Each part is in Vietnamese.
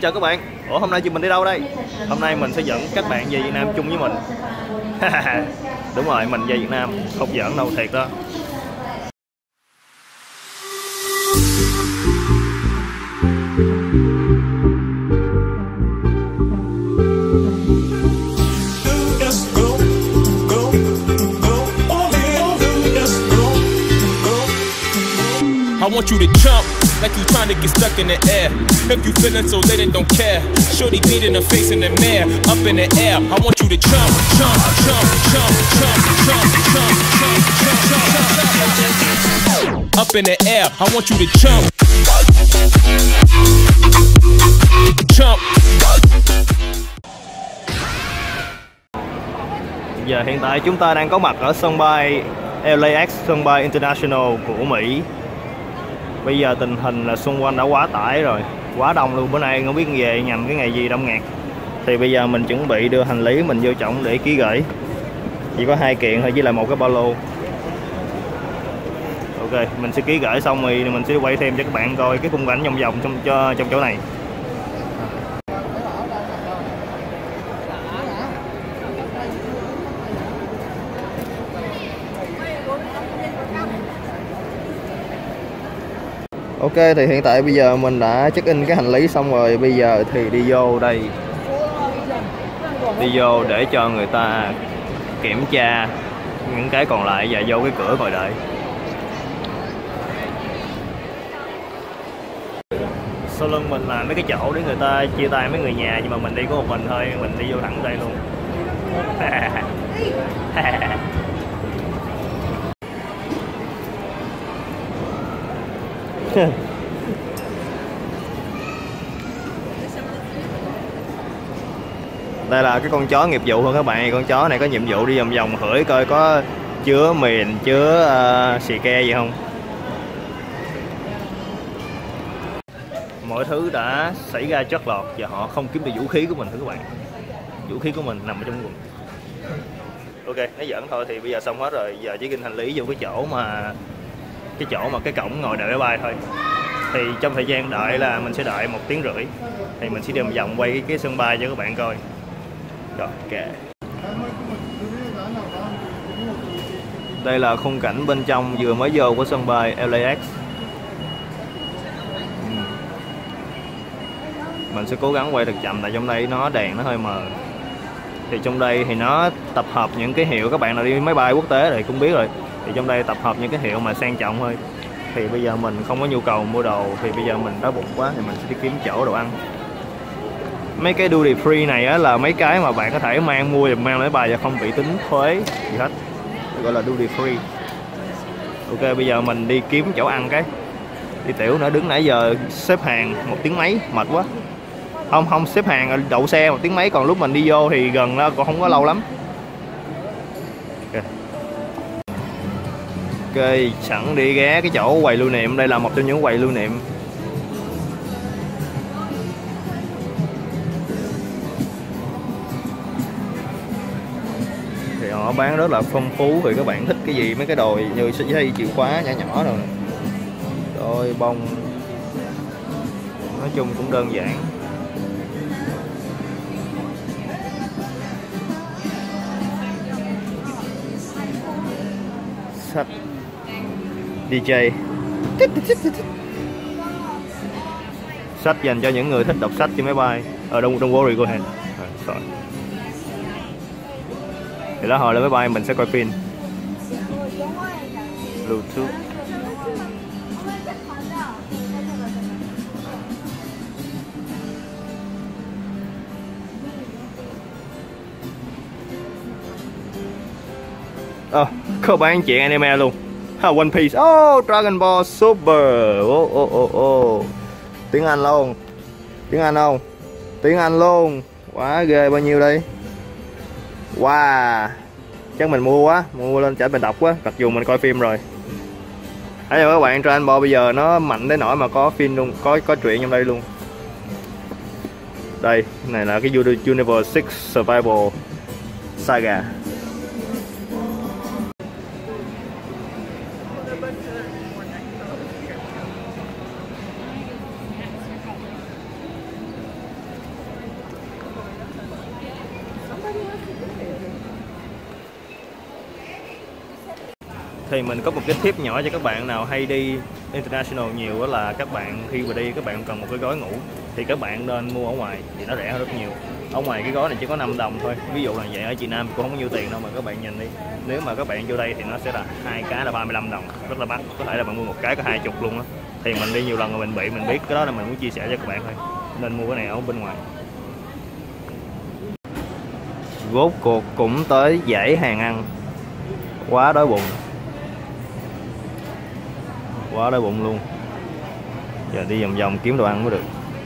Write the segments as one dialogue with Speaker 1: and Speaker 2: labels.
Speaker 1: chào các bạn. Ủa hôm nay chị mình đi đâu đây? Hôm nay mình sẽ dẫn các bạn về Việt Nam chung với mình. Đúng rồi, mình về Việt Nam, không giỡn đâu, thiệt đó.
Speaker 2: I want you to jump like you trying to get stuck in the air. If you feeling so lit and don't care, shorty beat in the face in the mirror, up in the air. I want you to jump, jump, jump, jump, jump, jump, jump, jump, jump, jump, up in the air. I want you to jump, jump.
Speaker 1: Giờ hiện tại chúng ta đang có mặt ở sân bay LAX, sân bay International của Mỹ. Bây giờ tình hình là xung quanh đã quá tải rồi, quá đông luôn. Bữa nay không biết về nhằm cái ngày gì đông nghẹt. Thì bây giờ mình chuẩn bị đưa hành lý mình vô trọng để ký gửi. Chỉ có 2 kiện thôi với lại một cái ba lô. Ok, mình sẽ ký gửi xong rồi mình sẽ quay thêm cho các bạn coi cái khung cảnh vòng vòng trong chỗ này. Ok, thì hiện tại bây giờ mình đã check in cái hành lý xong rồi. Bây giờ thì đi vô đây. Đi vô để cho người ta kiểm tra những cái còn lại và vô cái cửa ngồi đợi. Sau lưng mình là mấy cái chỗ để người ta chia tay mấy người nhà, nhưng mà mình đi có một mình thôi, mình đi vô thẳng đây luôn. Đây là cái con chó nghiệp vụ thôi các bạn. Con chó này có nhiệm vụ đi vòng vòng hửi coi có chứa mìn, chứa xì ke gì không. Mọi thứ đã xảy ra trót lọt và họ không kiếm được vũ khí của mình thưa các bạn. Vũ khí của mình nằm ở trong quần. Ok, nói giỡn thôi. Thì bây giờ xong hết rồi, giờ chỉ ghi hành lý vô cái chỗ mà cái cổng ngồi đợi máy bay thôi. Thì trong thời gian đợi là mình sẽ đợi 1 tiếng rưỡi. Thì mình sẽ đi vòng vòng quay cái sân bay cho các bạn coi. Rồi, ok. Đây là khung cảnh bên trong vừa mới vô của sân bay LAX. Mình sẽ cố gắng quay thật chậm tại trong đây đèn nó hơi mờ. Thì trong đây thì nó tập hợp những cái hiệu, các bạn nào đi máy bay quốc tế thì cũng biết rồi. Thì trong đây tập hợp những cái hiệu mà sang trọng thôi. Thì bây giờ mình không có nhu cầu mua đồ, thì bây giờ mình đói bụng quá thì mình sẽ đi kiếm chỗ đồ ăn. Mấy cái duty free này á là mấy cái mà bạn có thể mua lên máy bay và không bị tính thuế gì hết, gọi là duty free. Ok, bây giờ mình đi kiếm chỗ ăn cái. Đi tiểu nữa, đứng nãy giờ xếp hàng 1 tiếng mấy, mệt quá. Không xếp hàng đậu xe 1 tiếng mấy, còn lúc mình đi vô thì gần đó còn không có lâu lắm. Ok, sẵn đi ghé cái chỗ quầy lưu niệm. Đây là một trong những quầy lưu niệm. Thì họ bán rất là phong phú. Thì các bạn thích cái gì, mấy cái đồ như dây chìa khóa nhỏ nhỏ rồi, đôi bông, nói chung cũng đơn giản. Sách DJ, sách dành cho những người thích đọc sách trên máy bay. Don't worry, go ahead. Sorry. Thì đó, hồi lên máy bay mình sẽ coi phim Bluetooth. Có bán chuyện anime luôn. One Piece, Dragon Ball Super. Tiếng Anh luôn. Tiếng Anh không? Tiếng Anh luôn. Quá ghê. Bao nhiêu đây? Wow, chắc mình mua lên trả mình đọc quá, mặc dù mình coi phim rồi. Thấy rồi các bạn, Dragon Ball bây giờ nó mạnh đến nỗi mà có phim luôn, có truyện trong đây luôn. Đây, này là cái Universe 6 Survival Saga. Thì mình có một cái tip nhỏ cho các bạn nào hay đi international nhiều, đó là các bạn khi mà đi các bạn cần một cái gói ngủ thì các bạn nên mua ở ngoài thì nó rẻ hơn rất nhiều. Ở ngoài cái gói này chỉ có 5 đồng thôi, ví dụ là vậy. Ở Việt Nam cũng không có nhiêu tiền đâu mà các bạn nhìn đi. Nếu mà các bạn vô đây thì nó sẽ là 2 cái là 35 đồng, rất là mắc. Có thể là bạn mua một cái có 20 luôn á. Thì mình đi nhiều lần rồi mình biết cái đó, là mình muốn chia sẻ cho các bạn thôi, nên mua cái này ở bên ngoài. Rốt cuộc cũng tới dãy hàng ăn, quá đói bụng luôn. Giờ đi vòng vòng kiếm đồ ăn mới được.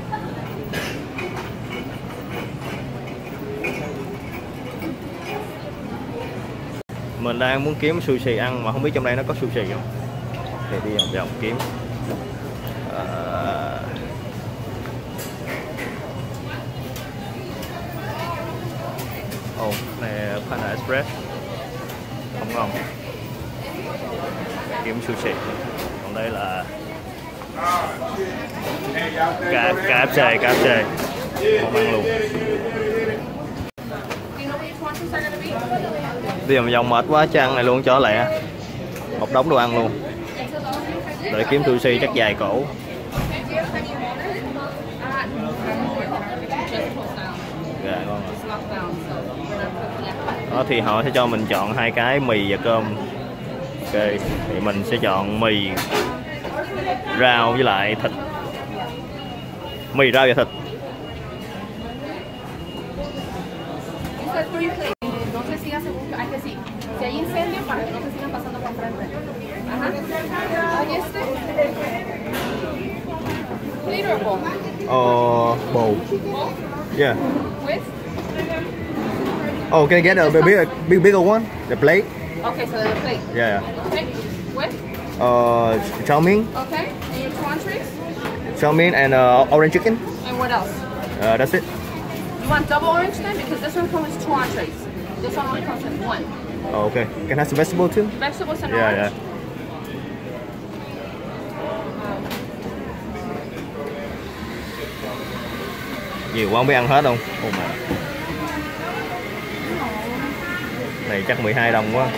Speaker 1: Mình đang muốn kiếm sushi ăn mà không biết trong đây nó có sushi không, thì đi vòng vòng kiếm. Này Panda Express không ngon, kiếm sushi. Còn đây là KFC không ăn luôn. Đi vòng vòng mệt quá, cho ăn này luôn cho lẹ, một đống đồ ăn luôn. Để kiếm sushi chắc dài cổ. Gà ngon rồi. Đó thì họ sẽ cho mình chọn 2 cái mì và cơm. Ok, thì mình sẽ chọn mì rau với lại thịt. Mì rau và thịt. Bowl. Yeah. Oh, can I get a bigger one? The plate?
Speaker 3: Okay, so the plate.
Speaker 1: Yeah.
Speaker 3: Okay. With?
Speaker 1: Chow mein.
Speaker 3: Okay. And your two entrees?
Speaker 1: Chow mein and orange chicken.
Speaker 3: And what else?
Speaker 1: That's it.
Speaker 3: You want double orange then? Because this one comes with 2 entrees. This one only comes with 1.
Speaker 1: Oh, okay. Can I have some vegetable too?
Speaker 3: Vegetables and
Speaker 1: Yeah,
Speaker 3: orange?
Speaker 1: yeah. Nhiều quá không biết ăn hết không? Oh mà. Này chắc 12 đồng quá.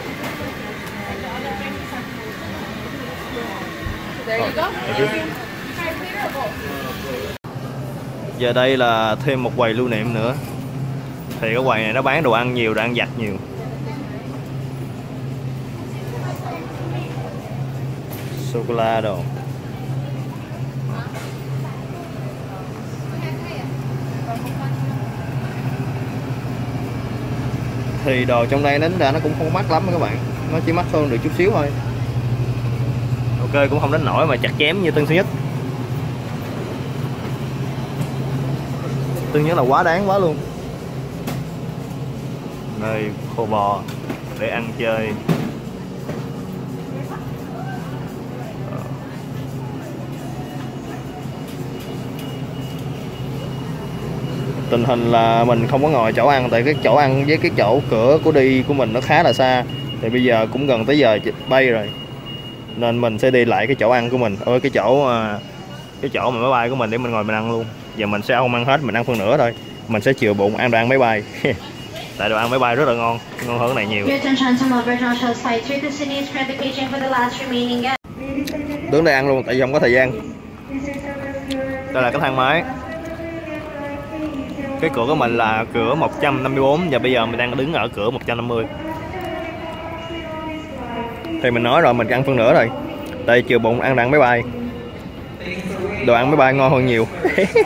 Speaker 3: There you go.
Speaker 1: Giờ đây là thêm một quầy lưu niệm nữa. Thì cái quầy này nó bán đồ ăn nhiều, đồ ăn vặt nhiều. Sô-cô-la đồ. Thì đồ trong đây đến ra nó cũng không mắc lắm các bạn, nó chỉ mắc hơn được chút xíu thôi. Ok, cũng không đến nổi mà chặt chém như Tân Sơn Nhất. Tân Sơn Nhất là quá đáng quá luôn. Nơi khô bò để ăn chơi. Tình hình là mình không có ngồi chỗ ăn, tại cái chỗ ăn với cái chỗ cửa của đi của mình nó khá là xa. Thì bây giờ cũng gần tới giờ bay rồi, nên mình sẽ đi lại cái chỗ ăn của mình, cái chỗ mà máy bay của mình để mình ngồi mình ăn luôn. Giờ mình sẽ không ăn hết, mình ăn phân nửa thôi. Mình sẽ chừa bụng ăn đồ ăn máy bay. Tại đồ ăn máy bay rất là ngon hơn cái này nhiều. Đứng đây ăn luôn tại vì không có thời gian. Đây là cái thang máy. Cái cửa của mình là cửa 154 và bây giờ mình đang đứng ở cửa 150. Thì mình nói rồi, mình ăn phân nửa rồi. Tại chừa bụng ăn đồ ăn máy bay. Đồ ăn máy bay ngon hơn nhiều.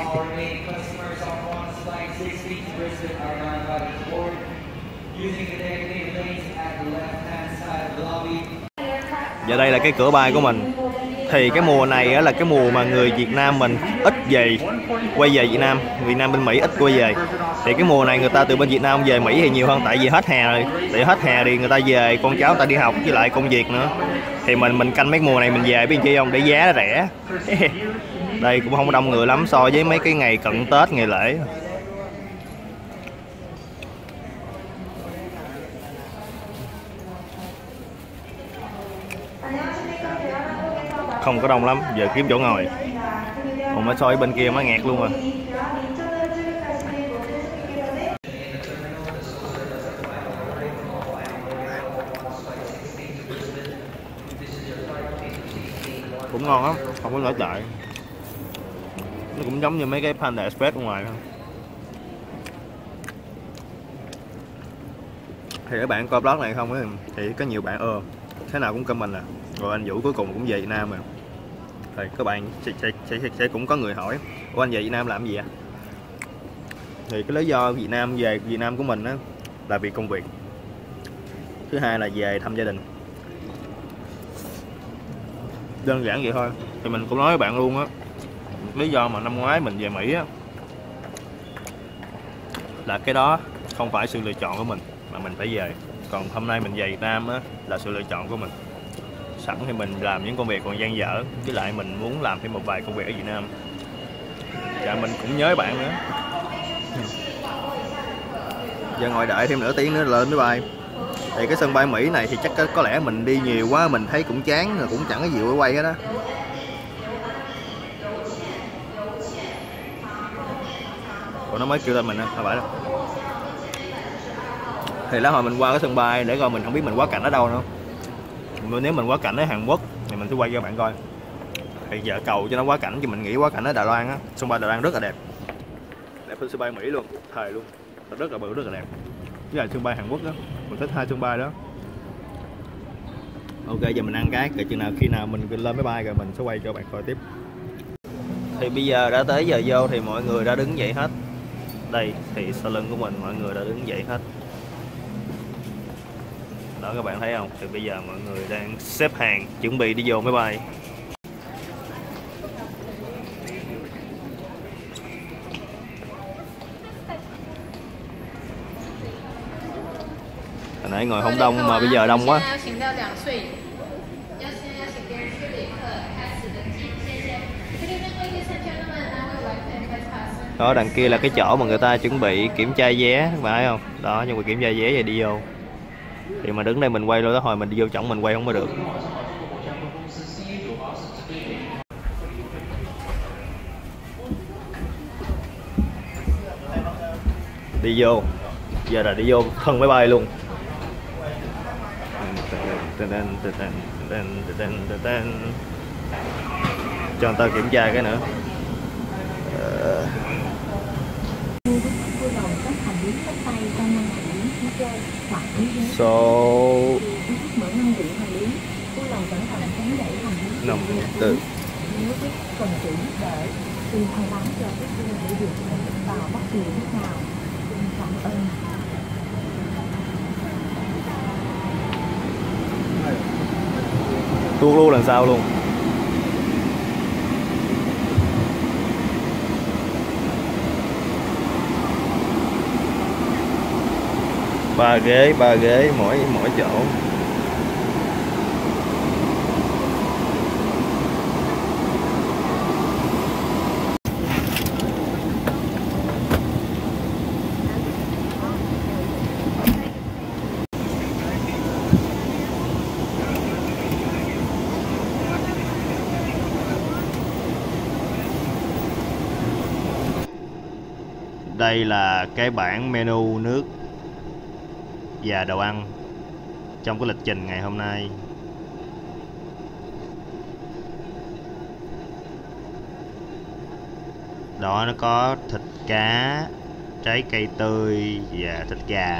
Speaker 1: Giờ đây là cái cửa bay của mình. Thì cái mùa này là cái mùa mà người Việt Nam mình ít quay về Việt Nam. Việt Nam bên Mỹ ít quay về. Thì cái mùa này người ta từ bên Việt Nam về Mỹ thì nhiều hơn, tại vì hết hè rồi. Tại hết hè thì người ta về, con cháu người ta đi học với lại công việc nữa. Thì mình canh mấy mùa này mình về biết chi không, để giá nó rẻ. Đây cũng không có đông người lắm so với mấy cái ngày cận Tết, ngày lễ. Không có đông lắm, giờ kiếm chỗ ngồi. Còn mới so với bên kia mới nghẹt luôn rồi. ngon lắm, không có nổi đại. Nó cũng giống như mấy cái Panda Express ở ngoài thôi. Thì các bạn coi vlog này không á, thì có nhiều bạn thế nào cũng comment à, rồi anh Vũ cuối cùng cũng về Việt Nam mà. Thì các bạn sẽ cũng có người hỏi, ủa anh về Việt Nam làm gì ạ? Thì cái lý do về Việt Nam của mình á là vì công việc, thứ hai là về thăm gia đình, đơn giản vậy thôi. Thì mình cũng nói với bạn luôn á, lý do mà năm ngoái mình về Mỹ á là cái đó không phải sự lựa chọn của mình mà mình phải về, còn hôm nay mình về Việt Nam á là sự lựa chọn của mình. Sẵn thì mình làm những công việc còn dang dở, với lại mình muốn làm thêm một vài công việc ở Việt Nam. Dạ mình cũng nhớ bạn nữa. Giờ ngồi đợi thêm nửa tiếng nữa lên máy bay. Thì cái sân bay Mỹ này thì chắc có lẽ mình đi nhiều quá mình thấy cũng chán rồi, cũng chẳng có gì để quay hết á. Còn nó mới kêu lên mình không phải đâu. Thì lát hồi mình qua cái sân bay để coi, mình không biết mình quá cảnh ở đâu nữa. Nếu mình quá cảnh ở Hàn Quốc thì mình sẽ quay cho bạn coi. Thì giờ cầu cho nó quá cảnh, chứ mình nghĩ quá cảnh ở Đài Loan á, sân bay Đài Loan rất là đẹp. Đẹp hơn sân bay Mỹ luôn, thề luôn. Rất là bự, rất là đẹp. Với lại sân bay Hàn Quốc đó, mình thích hai sân bay đó. Ok, giờ mình ăn cái, chừng nào khi nào mình lên máy bay rồi mình sẽ quay cho bạn coi tiếp. Thì bây giờ đã tới giờ vô thì mọi người đã đứng dậy hết. Đây thì sau lưng của mình mọi người đã đứng dậy hết. Đó các bạn thấy không? Thì bây giờ mọi người đang xếp hàng chuẩn bị đi vô máy bay. Hồi nãy ngồi không đông mà bây giờ đông quá. Đó đằng kia là cái chỗ mà người ta chuẩn bị kiểm tra vé, phải không? Đó, nhưng mà kiểm tra vé rồi đi vô. Thì mà đứng đây mình quay luôn đó, hồi mình đi vô trọng mình quay không có được. Đi vô. Giờ là đi vô thân máy bay luôn. Cho người ta kiểm tra cái nữa. So nằm từ tuốt luôn lần sau luôn. Ba ghế mỗi chỗ. Đây là cái bảng menu nước và đồ ăn trong cái lịch trình ngày hôm nay. Đó, nó có thịt cá, trái cây tươi và thịt gà.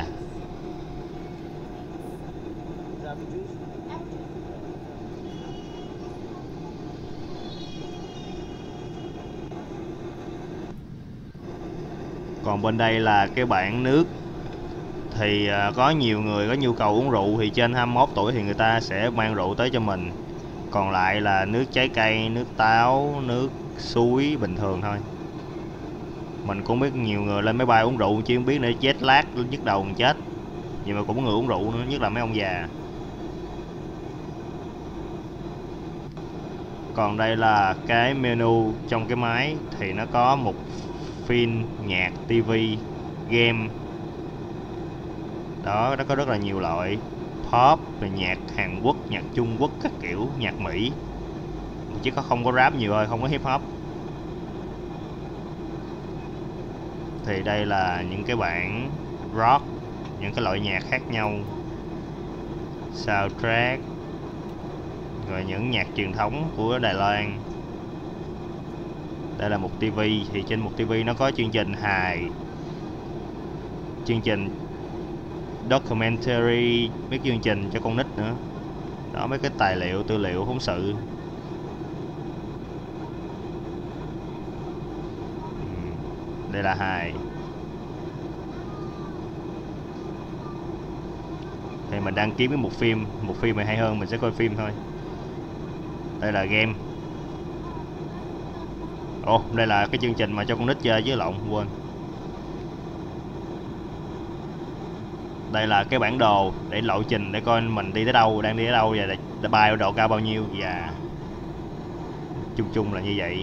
Speaker 1: Còn bên đây là cái bảng nước. Thì có nhiều người có nhu cầu uống rượu thì trên 21 tuổi thì người ta sẽ mang rượu tới cho mình. Còn lại là nước trái cây, nước táo, nước suối bình thường thôi. Mình cũng biết nhiều người lên máy bay uống rượu chứ không biết nữa, jet lag nhức đầu còn chết. Vậy mà cũng có người uống rượu nữa, nhất là mấy ông già. Còn đây là cái menu trong cái máy. Thì nó có một phim, nhạc, tivi, game. Đó, nó có rất là nhiều loại pop, rồi nhạc Hàn Quốc, nhạc Trung Quốc, các kiểu, nhạc Mỹ. Chứ không có rap nhiều thôi, không có hip hop. Thì đây là những cái bản rock, những cái loại nhạc khác nhau, soundtrack, rồi những nhạc truyền thống của Đài Loan. Đây là một TV, thì trên một TV nó có chương trình hài, chương trình documentary, mấy chương trình cho con nít nữa. Đó, mấy cái tài liệu, tư liệu, phóng sự. Đây là hài. Thì mình đang kiếm một phim này hay hơn mình sẽ coi phim thôi. Đây là game. Ồ, đây là cái chương trình mà cho con nít chơi, với lộn, quên. Đây là cái bản đồ để lộ trình để coi mình đi tới đâu, đang đi tới đâu và để bay ở độ cao bao nhiêu, và chung chung là như vậy.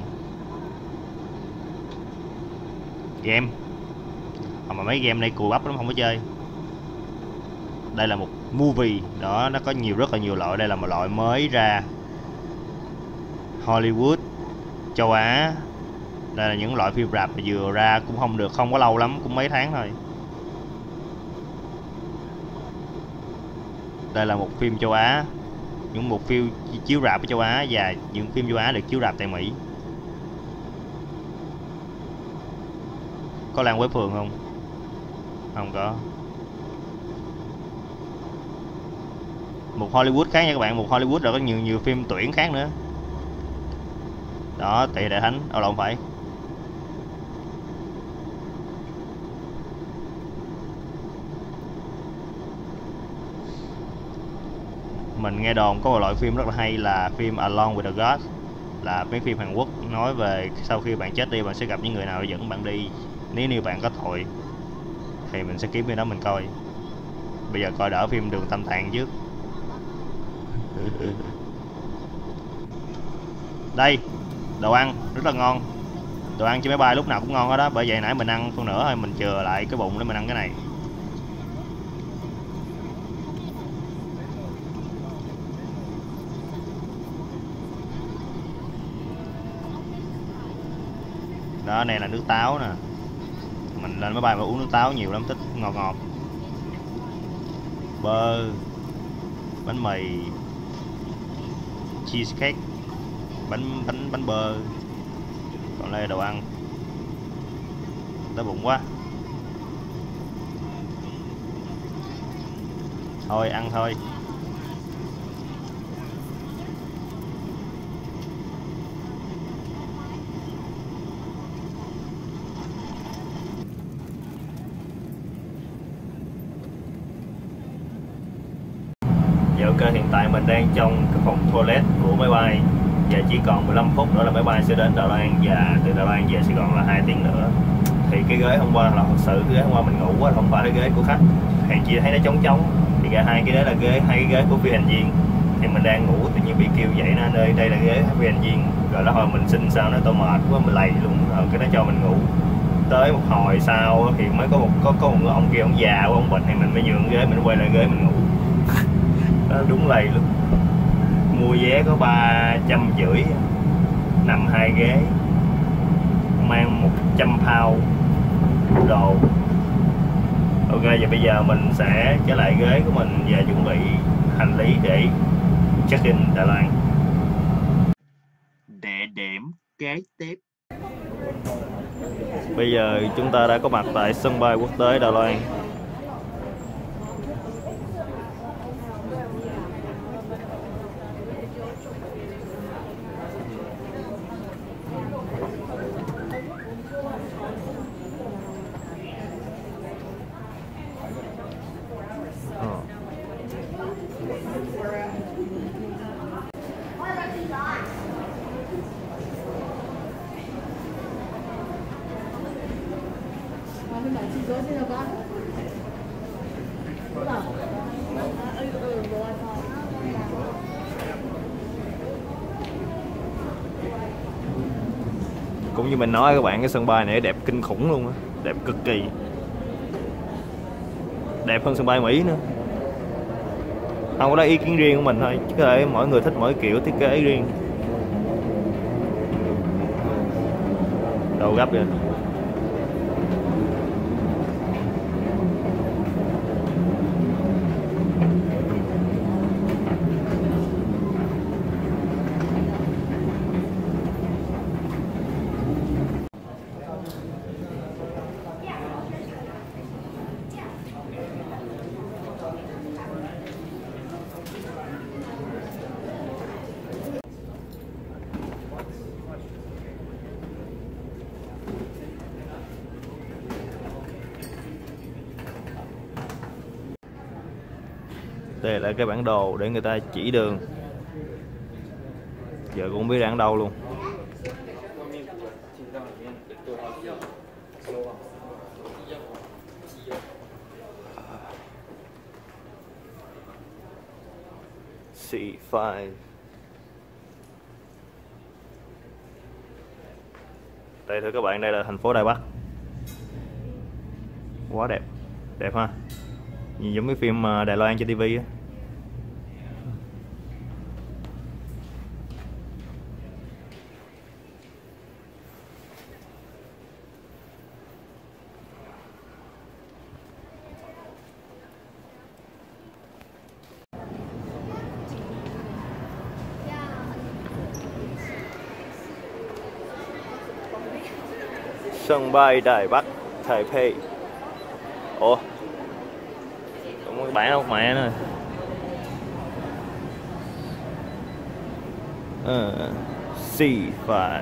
Speaker 1: Game. Mà mấy game này cùi bắp lắm, không có chơi. Đây là một movie, đó, nó có rất là nhiều loại. Đây là một loại mới ra, Hollywood, châu Á. Đây là những loại phim rạp vừa ra, cũng không có lâu lắm, cũng mấy tháng thôi. Đây là một phim châu Á, một phim chiếu rạp ở châu Á, và những phim châu Á được chiếu rạp tại Mỹ. Có Lan Quế Phường không? Không có. Một Hollywood khác nha các bạn, một Hollywood rồi có nhiều phim tuyển khác nữa. Đó, Tỳ Đại Thánh, lộn phải. Mình nghe đồn có một loại phim rất là hay là phim Along with the Gods, là mấy phim Hàn Quốc nói về sau khi bạn chết đi bạn sẽ gặp những người nào để dẫn bạn đi, nếu như bạn có tội. Thì mình sẽ kiếm cái đó mình coi. Bây giờ coi đỡ phim Đường Tam Tạng trước. Đây, đồ ăn rất là ngon. Đồ ăn trên máy bay lúc nào cũng ngon hết đó. Bởi vậy nãy mình ăn phân nửa thôi, mình chừa lại cái bụng để mình ăn cái này. Đó, này là nước táo nè. Mình lên máy bay mà uống nước táo nhiều lắm, thích ngọt ngọt. Bơ, bánh mì, cheesecake, bánh bơ. Còn đây là đồ ăn. Đói bụng quá. Thôi ăn thôi. Dạ ok, hiện tại mình đang trong cái phòng toilet của máy bay và chỉ còn 15 phút nữa là máy bay sẽ đến Đài Loan, và từ Đài Loan về Sài Gòn là 2 tiếng nữa. Thì cái ghế hôm qua là thật sự cái ghế hôm qua mình ngủ quá, không phải là ghế của khách. Hàng chi thấy nó trống trống, thì cả hai cái đó là hai cái ghế của phi hành viên. Thì mình đang ngủ tự nhiên bị kêu dậy nó anh ơi đây là ghế phi hành viên. Rồi đó hồi mình xin sao nó tôi mệt quá mình lầy luôn, rồi cái nó cho mình ngủ. Tới một hồi sau thì mới có một ông kia, ông già của ông bệnh, thì mình mới nhường ghế, mình quay lại ghế mình ngủ. Đó, đúng lầy luôn. Mua vé có 350, nằm 2 ghế, mang 100 pound đồ. Ok, và bây giờ mình sẽ trở lại ghế của mình và chuẩn bị hành lý để check in Đài Loan. Địa điểm kế tiếp. Bây giờ chúng ta đã có mặt tại sân bay quốc tế Đài Loan. Cũng như mình nói các bạn, cái sân bay này đẹp kinh khủng luôn á, đẹp cực kỳ, đẹp hơn sân bay Mỹ nữa. Không có đó ý kiến riêng của mình thôi, chứ có thể mỗi người thích mỗi kiểu thiết kế riêng. Đầu gấp vậy. Đây là cái bản đồ để người ta chỉ đường. Giờ cũng không biết đang đâu luôn. C5. Đây thưa các bạn, đây là thành phố Đài Bắc. Quá đẹp. Đẹp ha. Nhìn giống cái phim Đài Loan trên TV á. Sân bay Đài Bắc, Taipei. Ủa? Cũng có bản không mẹ nữa. C5.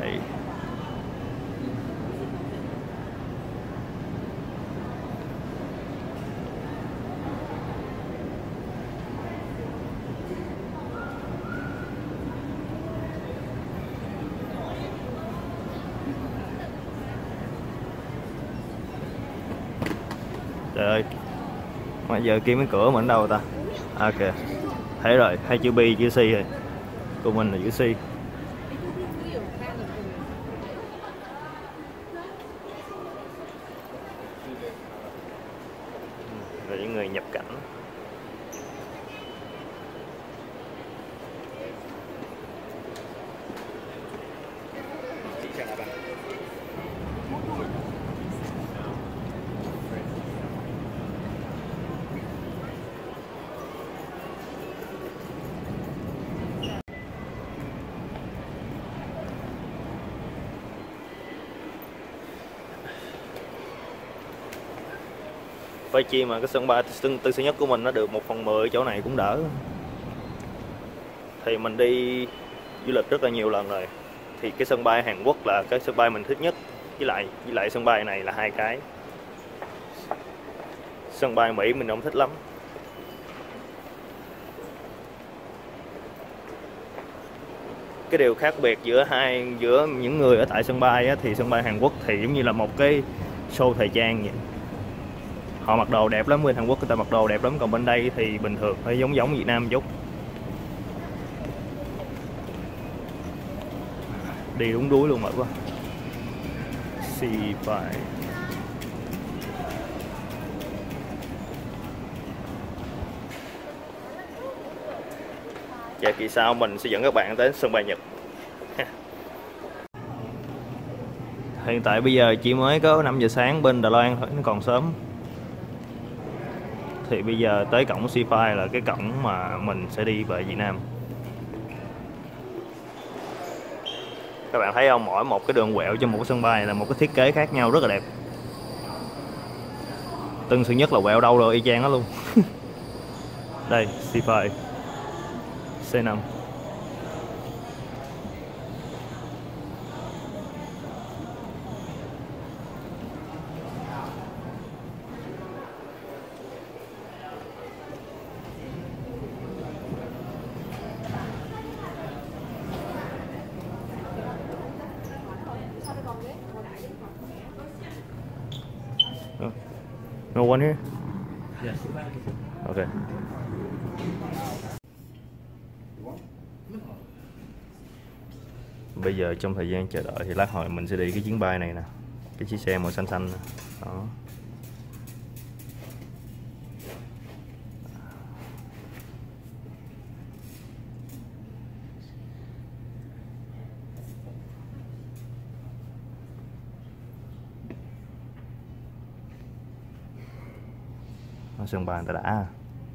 Speaker 1: Trời ơi, mà giờ kiếm cái cửa mình đâu ta? À kìa, thấy rồi, hai chữ B, chữ C rồi. Của mình là chữ C. Rồi những người nhập cảnh. Phải chi mà cái sân bay Tân Sơn Nhất của mình nó được 1/10 chỗ này cũng đỡ. Thì mình đi du lịch rất là nhiều lần rồi. Thì cái sân bay Hàn Quốc là cái sân bay mình thích nhất. Với lại sân bay này là hai cái. Sân bay Mỹ mình không thích lắm. Cái điều khác biệt giữa những người ở tại sân bay á, thì sân bay Hàn Quốc thì giống như là một cái show thời trang vậy. Họ mặc đồ đẹp lắm, bên Hàn Quốc người ta mặc đồ đẹp lắm, còn bên đây thì bình thường, hơi giống Việt Nam chút. Đi đúng đuối luôn mệt quá. C5. Và kỳ sau mình sẽ dẫn các bạn đến sân bay Nhật. Hiện tại bây giờ chỉ mới có 5 giờ sáng bên Đài Loan thôi, nó còn sớm. Thì bây giờ tới cổng C5 là cái cổng mà mình sẽ đi về Việt Nam. Các bạn thấy không, mỗi một cái đường quẹo trên một cái sân bay là một cái thiết kế khác nhau rất là đẹp. Tân Sơn Nhất là quẹo đâu rồi y chang đó luôn. Đây C5, C5. No one here?
Speaker 4: Yes.
Speaker 1: Okay. Bây giờ trong thời gian chờ đợi thì lát hồi mình sẽ đi cái chuyến bay này nè. Cái chiếc xe màu xanh xanh nè. Đó. Sân bay người ta đã.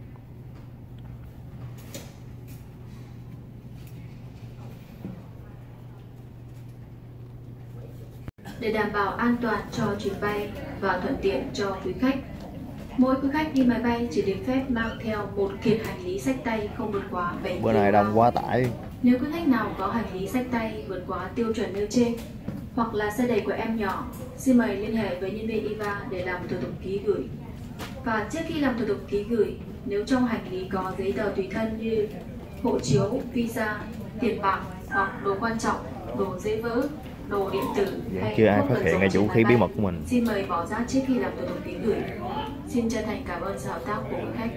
Speaker 5: Để đảm bảo an toàn cho chuyến bay và thuận tiện cho quý khách, mỗi quý khách đi máy bay chỉ được phép mang theo một kiện hành lý xách tay không vượt quá 7 kg.
Speaker 1: Bữa này đông quá tải.
Speaker 5: Nếu quý khách nào có hành lý xách tay vượt quá tiêu chuẩn nêu trên hoặc là xe đẩy của em nhỏ, xin mời liên hệ với nhân viên IVA để làm thủ tục ký gửi. Và trước khi làm thủ tục ký gửi, Nếu trong hành lý có giấy tờ tùy thân như hộ chiếu, visa, tiền bạc hoặc đồ quan trọng, đồ dễ vỡ, đồ điện tử hay
Speaker 1: chưa ai
Speaker 5: thuốc
Speaker 1: phát
Speaker 5: cần
Speaker 1: hiện
Speaker 5: dùng
Speaker 1: ra
Speaker 5: trên
Speaker 1: vũ
Speaker 5: máy
Speaker 1: khí bí
Speaker 5: bay,
Speaker 1: mật của mình.
Speaker 5: xin mời bỏ rác trước khi làm thủ tục ký gửi. Xin chân thành cảm ơn sự hợp tác của quý khách.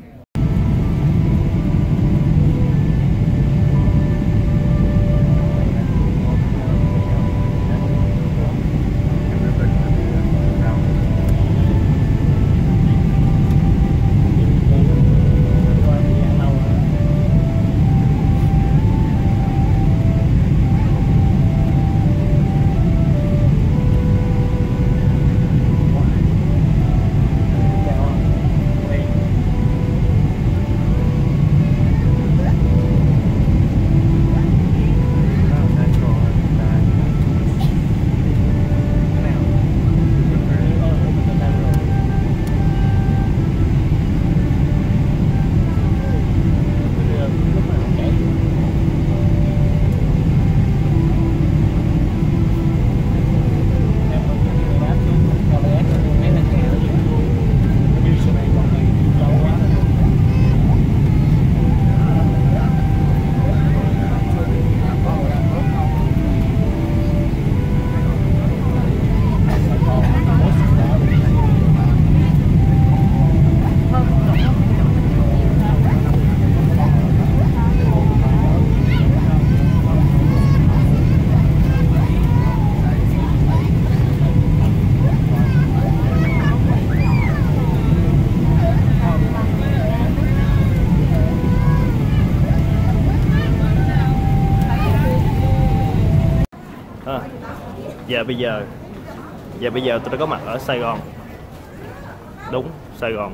Speaker 1: Bây giờ tôi đã có mặt ở Sài Gòn. Đúng, Sài Gòn.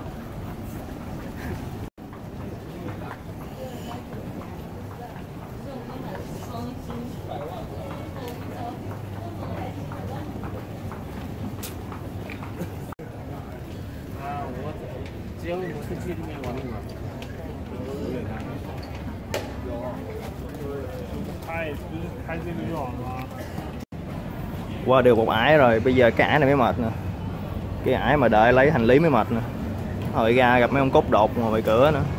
Speaker 1: Qua được một ải rồi, bây giờ cái ải này mới mệt nè. Cái ải mà đợi lấy hành lý mới mệt nè. Hồi ra gặp mấy ông cốt đột ngồi ngoài cửa nữa.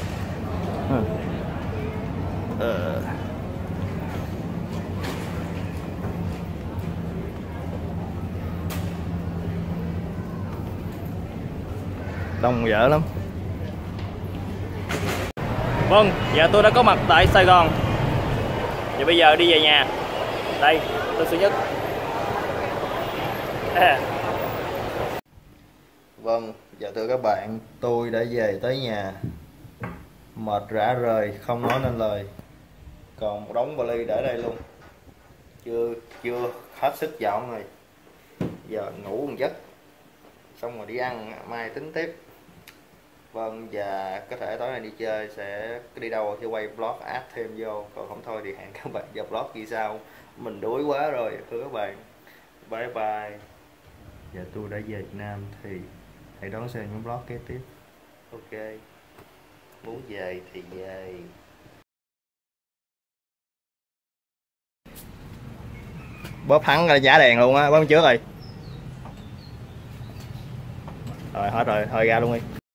Speaker 1: Đông dở lắm. Vâng, giờ tôi đã có mặt tại Sài Gòn. Và bây giờ đi về nhà. Đây, tôi Sư Nhất. Vâng, dạ thưa các bạn, tôi đã về tới nhà. Mệt rã rời, không nói nên lời. Còn một đống vali để đây luôn. Chưa hết sức dọn rồi. Giờ ngủ một giấc. Xong rồi đi ăn, mai tính tiếp. Vâng, và có thể tối nay đi chơi sẽ đi đâu thì quay vlog add thêm vô. Còn không thôi thì hẹn các bạn vào vlog kỳ sau. Mình đuối quá rồi, thưa các bạn. Bye bye. Và tôi đã về Việt Nam thì hãy đón xem những vlog kế tiếp. Ok. Muốn về thì về. Bóp thắng là giả đèn luôn á, bóp trước rồi. Rồi hết rồi, thôi ra luôn đi.